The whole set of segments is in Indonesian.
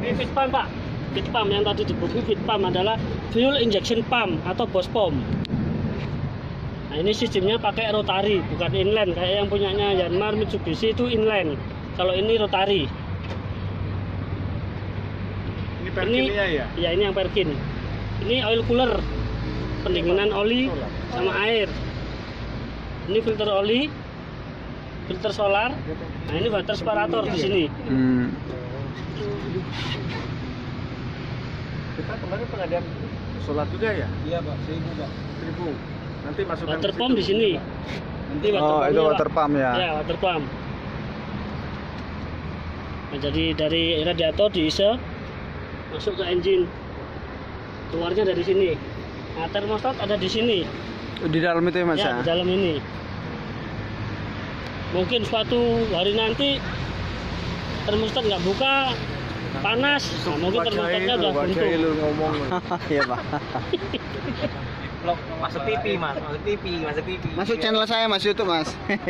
Ini fit pump Pak. Fit pump yang tadi di buku fit pump adalah fuel injection pump atau bos pump. Nah ini sistemnya pakai rotari, bukan inline kayak yang punyanya Yanmar, Mitsubishi itu inline. Kalau ini rotari. Ini Perkinnya ya? Ya ini yang Perkin. Ini oil cooler, pendinginan oli sama air. Ini filter oli, filter solar. Nah ini water separator di sini. Kita kemarin pengadian solar juga ya? Iya Pak, 1000 Pak. 1000. Nanti masukkan Water pump di sini. Nanti water itu water pump ya? Ya water pump. Nah, jadi dari radiator diisi masuk ke engine, keluarnya dari sini. Nah termostat ada di sini. Di dalam itu ya Mas Ya, di dalam ini. Mungkin suatu hari nanti termostat nggak buka, panas, nah, mungkin termostatnya udah buntu. Iya Pak. Masuk TV Mas, masuk TV, masuk TV. Masuk channel saya Mas YouTube Mas.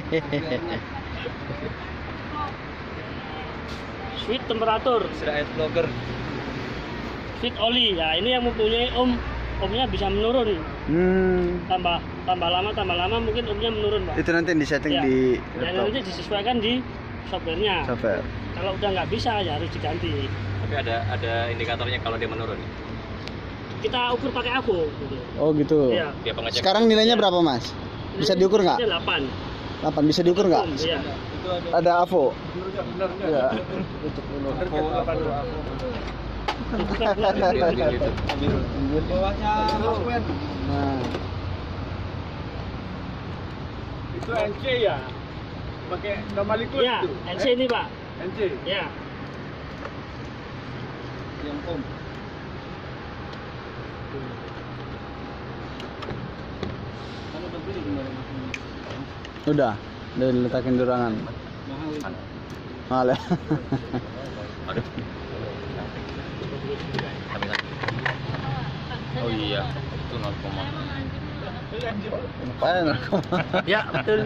Switch temperatur, Sudah vlogger. switch oli. Ya ini yang mempunyai ohmnya bisa menurun. Tambah lama mungkin ohmnya menurun Pak. Itu nanti di setting Ya. di Dan laptop. nanti disesuaikan di softwarenya. Software. Kalau udah nggak bisa ya harus diganti. Tapi ada indikatornya kalau dia menurun. Kita ukur pakai aku. Gitu. Oh gitu. Iya. Dia pengecek. Sekarang nilainya berapa Mas? Bisa diukur nggak? Ini 8. 8 bisa diukur nggak? Iya. Ada AVO. Bener nggak? Ya. Bawahnya Nah, itu NC ya? Pakai normal liquid Iya, itu? NC ini Pak. NC? Ya. Yang pom. udah diletakin di ruangan. Mahal ya. Aduh. Oh iya, itu 0, Apaan? Ya, betul.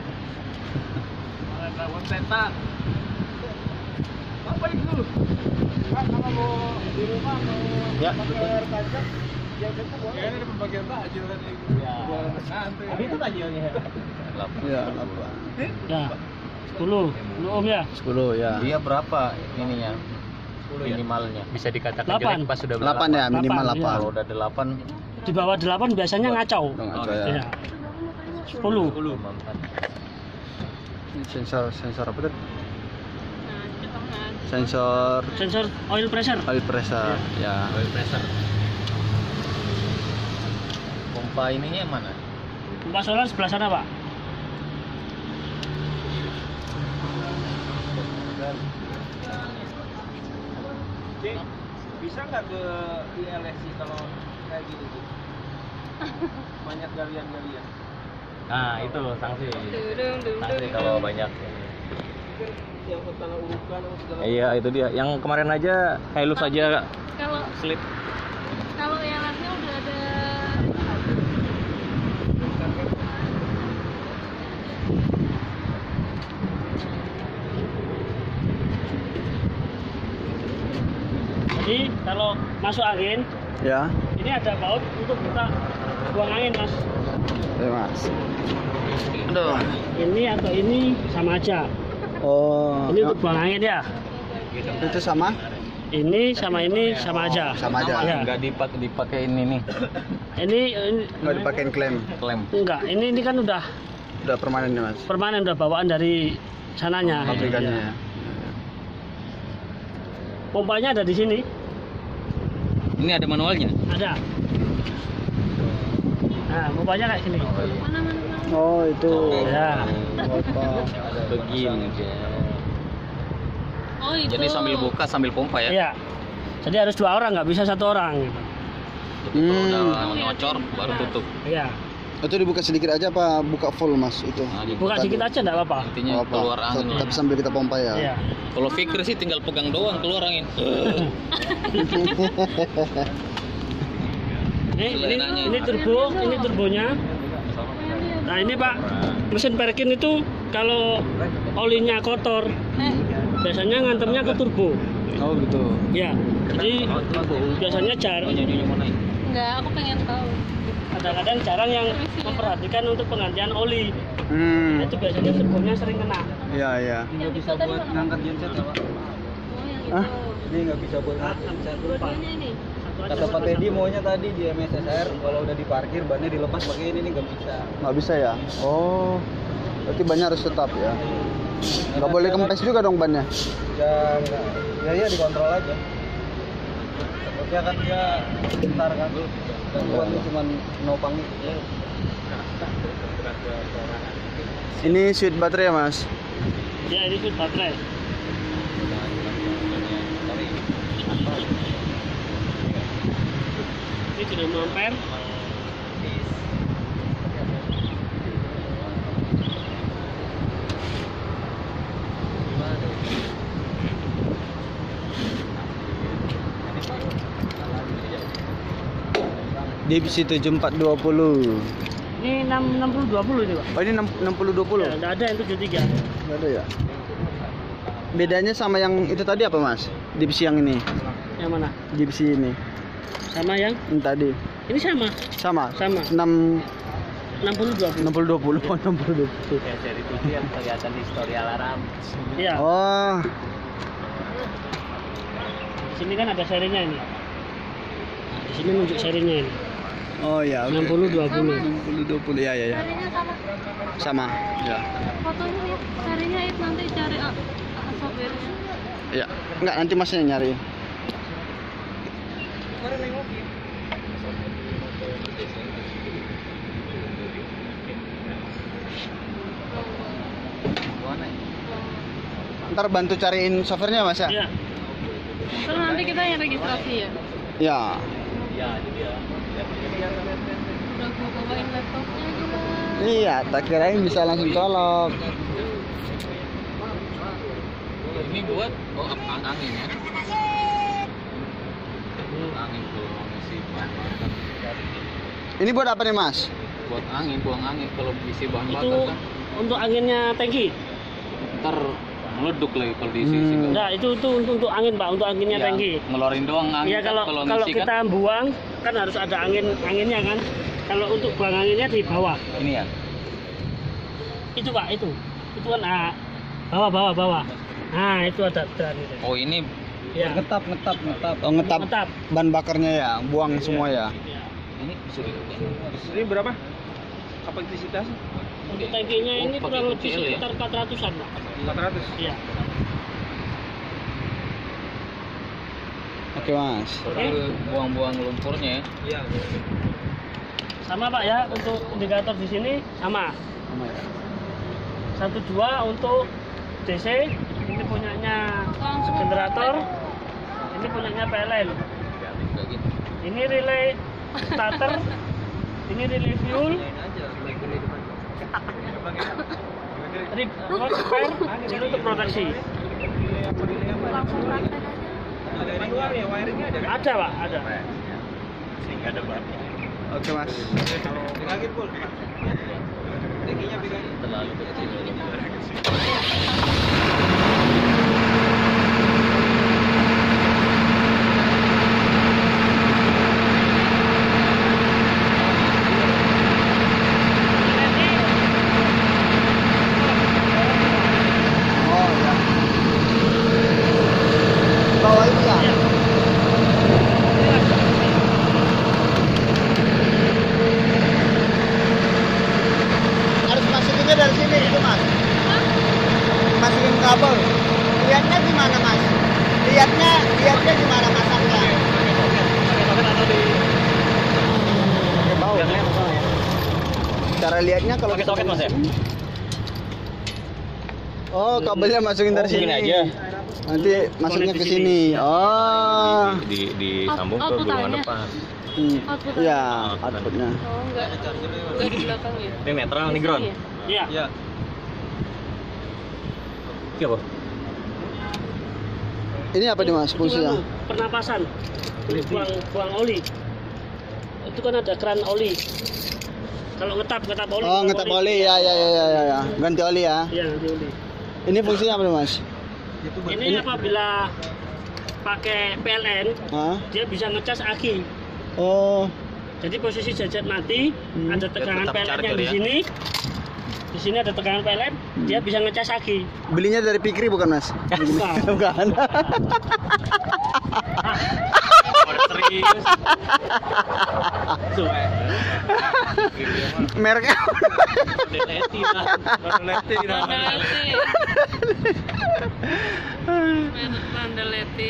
Apa itu? Pak, kalau mau di rumah mau Ya, pakai air tajam, yang itu boleh. Kayaknya ada pembagian takjil tadi. Ya. Nanti. itu tajilnya. Ya, apa? Ya. 10 ohm ya. 10 ya. Iya berapa ininya? Minimalnya. Bisa dikatakan 8. jelek pas sudah 8 ya, minimal 8, 8. ya. Kalau udah 8 Di bawah 8 biasanya ngacau. Ngaco ya. Ya. 10. Sensor apa tuh? Sensor Sensor oil pressure. oil pressure ya. oil pressure. Pompa ininya mana? Pompa solar sebelah sana, Pak. Cik, bisa nggak ke ILSI kalau kayak gini Cik? Banyak galian-galian. Nah, itu sanksi. Sanksi kalau banyak. Yang tanah urukan atau segala Iya, itu dia. Yang kemarin aja Hilux aja Kalau slip. kalau yang lainnya udah ada Jadi kalau masuk angin, Ya. ini ada baut untuk kita buang angin, Mas. Ya, Mas. Aduh. Ini atau ini sama aja. Oh. Ini untuk buang angin ya. Itu sama? Ini sama aja. Sama aja. Ya. Enggak dipakai ini nih. Ini Nggak dipakein klem. Klem. enggak. Ini kan udah Udah permanen ya, Mas. permanen, udah bawaan dari sananya. Pabrikannya Ya. ya. Pompanya ada di sini. Ini ada manualnya. Ada. Nah, pompanya kayak gini. mana. Oh, itu. Ya. Begini. Oh itu. Jadi sambil buka sambil pompa ya. Iya. Jadi harus 2 orang, nggak bisa 1 orang. Jadi kalau udah ngocor baru tutup. Iya. Itu dibuka sedikit aja apa buka full, Mas? Itu. Nah, Buka Tadi. dikit aja nggak apa-apa. Intinya apa? keluar angin. Tapi sambil kita pompa ya. Iya. Kalau Fikri sih tinggal pegang doang keluar angin. Ini turbonya. Nah ini Pak, mesin Perkin itu kalau olinya kotor, biasanya ngantemnya ke turbo. Oh gitu. Ya, jadi biasanya jarang. Enggak, aku pengen tahu. Kadang-kadang jarang yang memperhatikan untuk penggantian oli. Itu biasanya sebelumnya sering kena. Iya iya. Nggak bisa buat ngangkat genset ya, Pak? Oh, yang itu. Hah? Ini nggak bisa buat ngangkat. Dua-duanya ini. Kata Pak Teddy maunya tadi di MSSR kalau udah diparkir bannya dilepas pakai ini nih nggak bisa. Nggak bisa ya? Oh, berarti bannya harus tetap ya? Nggak boleh kempes juga dong bannya? Ya dikontrol aja. Takutnya kan dia ntar kan gangguan cuma nopang itu. Ini switch baterai ya mas? Ya, ini switch baterai. Ini dinamo ampere. DPC 7420. Ini 6020 ini, Pak. Oh ini 6020? Ya, enggak ada yang 73. Nggak ada ya? Bedanya sama yang itu tadi apa mas? DPC yang ini? Yang mana? DPC ini? Sama yang Tadi? ini sama. Sama? Sama. 6020. 6020. Oh 6020. Yang seri 7 yang kelihatan histori alarm. Iya. Oh. Di sini kan ada serinya ini. Di sini nunjuk serinya ini. Oh ya. 6020. 6020 ya ya ya. Sarinya sama. Sama. Ya. Fotonya ya. Sarinya itu nanti cari software-nya. Ya. Enggak nanti masnya nyari. Ntar bantu cariin softwarenya mas ya? Iya. Terus nanti kita yang registrasi ya. Ya. Ya, itu dia. Udah aku bawain laptopnya juga. Iya, tak kirain bisa langsung colok. Ini buat angin ya. Angin tuh ngisi bahan bakar. Ini buat apa nih mas? Buat angin, buang angin kalau isi bahan Itu bakar kan untuk anginnya tangki. ntar meleduk lagi kalau diisi. Enggak, itu untuk angin, Pak, untuk anginnya Ya, tangki. ngeluarin doang angin. Iya, kan, kalau ngisi kita kan, buang kan harus ada anginnya kan. Kalau untuk buang anginnya di bawah. ini ya. Itu Pak, itu kan bawah. Nah, itu ada dran itu. Oh, ini Ya. Ngetap. Oh ngetap Ngetap. bahan bakarnya ya, buang semua ya. ini bisa Ini berapa? Kapasitas? Untuk tangkinya ini pakai kurang lebih kecil ya? sekitar 400-an, Pak. 400. Iya. Oke mas. buang-buang lumpurnya ya. Iya. Sama Pak ya, untuk indikator di sini sama. Sama ya. 12 untuk DC, ini punyanya generator, ini punyanya PLN. Kayak gitu. Ini relay starter, ini relay fuel, spare, ini untuk proteksi. Langsung praktek aja. Ada di luar ya, wiringnya ada. Ada Pak, ada. Sehingga ada bahannya. Oke mas. Pegangin pul. Tingginya pegangin. Terlalu kecil. Oh ya. Bawah ini ya. Harus masukinnya dari sini itu mas. Masukin kabel. Lihatnya gimana mas? Lihatnya gimana masangnya? Cara lihatnya kalau Pakai soket mas ya? Oh, kabelnya masukin dari sini. gini aja. Nanti masuknya ke sini. Oh. Disambung ke Output gulungan tangannya. depan. Output Iya, outputnya. Oh, enggak di belakang ya. Ini netral nih ground. Iya. Iya. Iya. Oke bro. Ini apa nih mas fungsinya? Pernapasan. Ini buang oli. Itu kan ada keran oli. Kalau ngetap oli. Oh, ngetap oli ya. Ganti oli ya. Iya, ganti oli. Ini fungsinya apa nih mas? Ini apabila pakai PLN, Hah? dia bisa ngecas aki. Oh. Jadi posisi jajet mati, ada tegangan Tetap PLN yang charger di ya? sini. Di sini ada tegangan PLN, dia bisa ngecas aki. Belinya dari Pikri bukan, Mas? Bukan. Bukan. Udah serius. Mereknya Leti lah. Leti lah. Randeleti.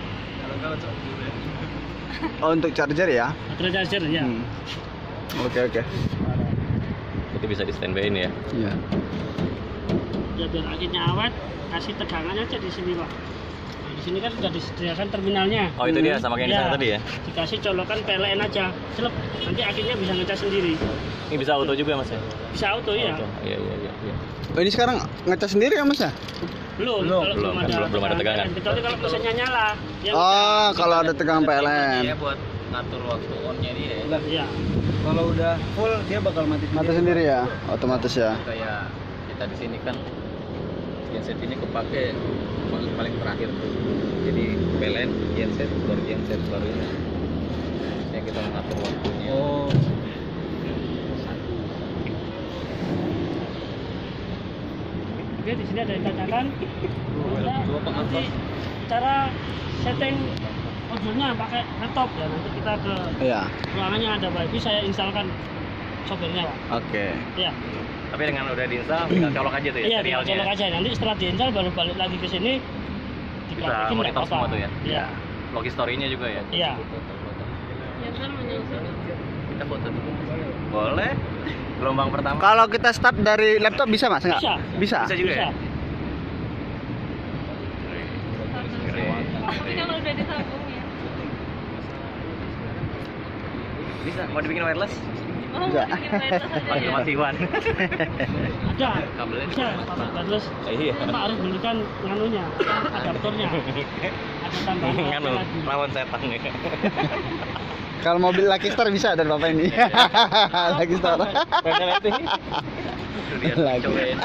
Oh, untuk charger ya? Baterai charger ya. Oke. Itu bisa di standby-in ya. Iya. Ya biar akinya awet, kasih tegangannya aja di sini Pak. Di sini kan sudah disediakan terminalnya. Oh itu dia sama kayak di sana tadi ya. Dikasih colokan PLN aja, selep. Nanti akinya bisa ngecas sendiri. Ini bisa auto juga Mas ya? Bisa auto ya. Auto. Iya. Oh, ini sekarang ngecas sendiri ya, Mas ya? Belum ada tegangan. Kecuali kalau mesinnya nyala. Oh, kalau ada tegangan PLN. Iya buat ngatur waktu on-nya dia. Iya. Kalau udah full dia bakal mati Mati sendiri ya, otomatis ya. Kayak kita di sini kan genset ini kepake paling terakhir tuh. Jadi PLN, genset, baru ini. Yang kita ngatur waktunya. Oh. Oke, di sini ada yang tanyakan. Nanti cara setting mobilnya pakai laptop ya. Nanti kita ke Iya. ruangannya ada wifi, saya instalkan softwarenya Pak. Oke. Iya. Tapi dengan udah diinstal, tinggal colok aja tuh ya Iya, serialnya. colok aja. Nanti setelah diinstal baru balik lagi ke sini. Bisa monitor semua tuh ya. Iya. Logis story-nya juga ya. Iya. Ya kan menyusun. Kita foto dulu. Boleh. Gelombang pertama. Kalau kita start dari laptop bisa, Mas? Enggak? Bisa. Bisa juga ya. Tapi kalau udah disambung ya. Bisa. Mau dibikin wireless? Oh, Bisa. bikin wireless aja Pakai ya. matiwan. Ada. Kabelnya. Bisa, Pak Badrus. Iya. Cuma harus belikan nganunya, adaptornya. Ada tambahan Nganu, lagi. lawan setan ya. Kalau mobil Lucky Star bisa dari Bapak ini. Lucky Star. Itu dia Lagi. cobain.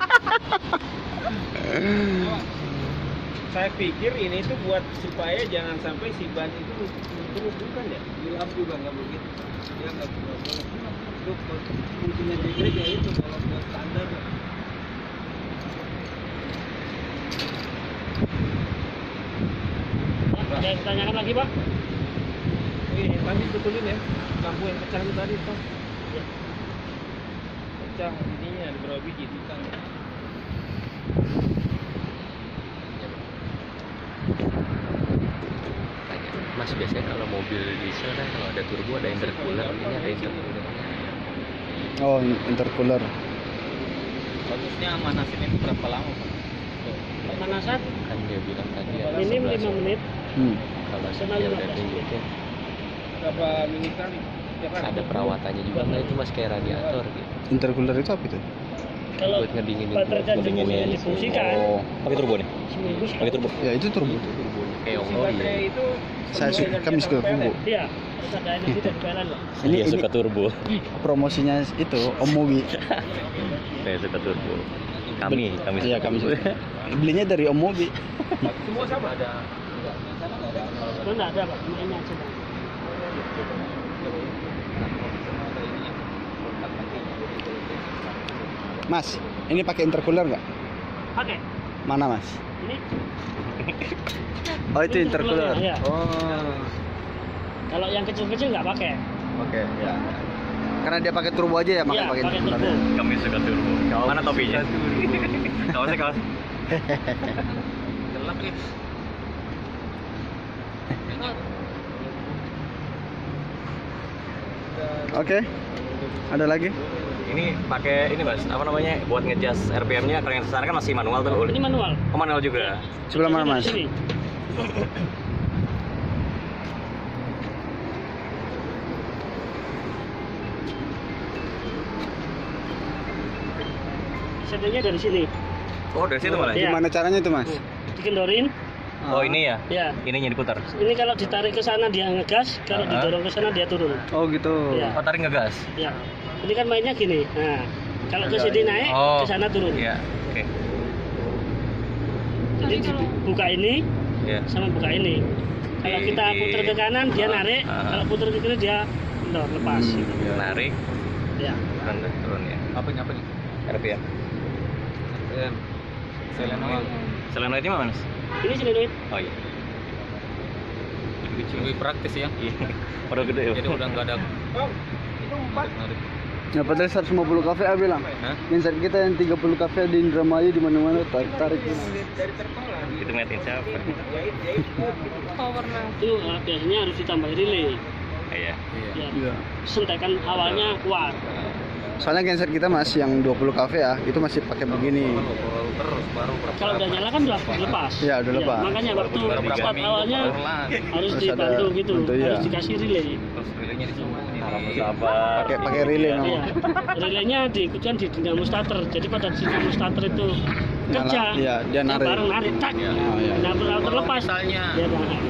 Saya pikir ini tuh buat supaya jangan sampai si ban itu terus bukan ya? Dilap juga nggak begitu. Ya nggak boleh. Itu fungsinya jegret ya itu kalau buat standar. Ada yang ditanyakan lagi Pak? Ini tadi betulin ya, lampu yang pecah itu tadi Pak. Ya. Pecah ininya ada berapa biji tukang. Mas biasanya kalau mobil diesel kan kalau ada turbo ada intercooler, ini ada intercooler. Oh, intercooler. Bagusnya manasin itu berapa lama Pak? Pemanasan Kan dia bilang tadi ya, minim 11 5 menit. Kalau Maksimal dia 15 udah menit. gitu Berapa menit kali? Tiap hari? ada perawatannya juga nggak itu Mas kayak radiator gitu. Intercooler itu apa itu? Kalau Buat ngedinginin baterai dan ngedinginnya. difungsikan Oh, pakai turbo nih? seminggu Pakai turbo. Ya, itu turbo. Kayak Si baterai itu Saya suka, kami suka turbo. Iya, harus ada energi dari PLN loh. Ini Ini suka turbo. promosinya itu Om Mobi. Saya suka turbo. Kami Iya, suka kami turbo. suka. Belinya dari Om Mobi. semua sama ada. Itu enggak ada Pak, cuma ini aja Pak. Mas, ini pakai intercooler nggak? Pakai. Mana, Mas? Ini Oh, itu Ini intercooler. intercoolernya, ya. Oh. kalau yang kecil-kecil nggak pakai. Oke, ya. Karena dia pakai turbo aja ya, makanya Iya, pakai pakai intercooler. turbo. Kami suka turbo. Mana topinya? Kaosnya kaos. Gelap nih. Oke. Ada lagi? Ini pakai ini Mas, apa namanya? Buat ngejust RPM-nya kalau yang sekarang kan masih manual tuh. Ini manual. Oh, manual juga. Sebelah mana, Mas? Sini. Settingnya dari sini. Oh, dari situ malah. Iya. Gimana caranya itu, Mas? Dikendorin. Oh, ini ya. Ya. Ininya diputar. Ini kalau ditarik ke sana dia ngegas, kalau didorong ke sana dia turun. Oh, gitu. Iya. Oh, tarik ngegas. Ya. Ini kan mainnya gini. Nah, kalau ke sini naik, Oh. ke sana turun. Iya. Oke. Jadi dibuka ini, Iya. sama buka ini. Kalau kita putar ke kanan dia narik, kalau putar ke kiri dia lepas. Gitu. Narik, Ya. turun ya. Apa nih? RPM. Selenoid. Selenoidnya mana, Mas? Ini silenoid. Oh iya. Lebih praktis ya. Iya. Padahal gede ya. Jadi udah nggak ada. Oh, itu 4. Ya padahal 150 KVA bilang. Hah? Genset kita yang 30 KVA di Indramayu di mana-mana tarik. Dari terpala. Itu made in siapa? Power now. Itu biasanya harus ditambah relay. Iya. Ya. Iya. Sentekan awalnya kuat. Soalnya genset kita masih yang 20 KVA itu masih pakai begini. Terus baru Kalau udah nyala kan udah lepas. Iya, udah lepas. Makanya waktu Baru berapa start minggu awalnya baru lah. harus Terus ada dibantu gitu, bantu, iya. harus dikasih relay. Terus relaynya disuruh ini. sabar. Pakai relay Iya. namanya. Relaynya diikutkan di dinamo starter. Jadi pada dinamo starter itu kerja, Iya, dia narik. bareng narik, tak. Iya. Oh, iya. Dinamo terlepas. Misalnya Dia narik.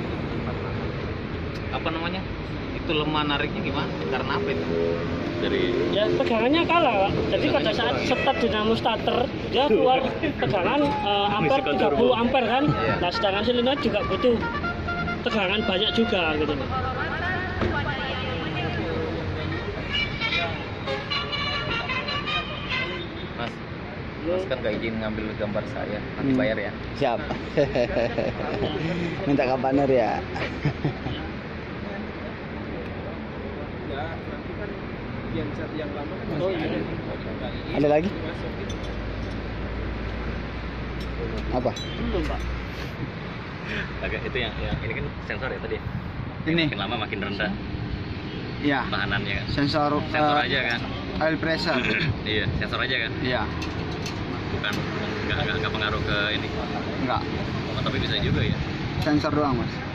apa namanya? Itu lemah nariknya gimana? Karena apa itu? Dari Ya tegangannya kalah, Pak. Jadi pada saat start dinamo starter dia keluar tegangan ampere 30 ampere kan. Iya. Nah sedangkan solenoid juga butuh tegangan banyak juga gitu. Mas, Mas kan gak izin ngambil gambar saya, nanti bayar ya. Siap. Minta kabaner ya. Ya, nanti kan genset yang lama kan Oh, masih iya. ada. Ada lagi? Masuk gitu. Apa? Belum, Pak. Agak itu yang ini kan sensor ya tadi. Ini. Makin lama makin rendah Iya. tahanannya kan. Sensor Sensor aja kan. oil pressure. Iya, sensor aja kan. Iya. Bukan nggak pengaruh ke ini. Enggak. Oh, tapi bisa juga ya. Sensor doang, Mas.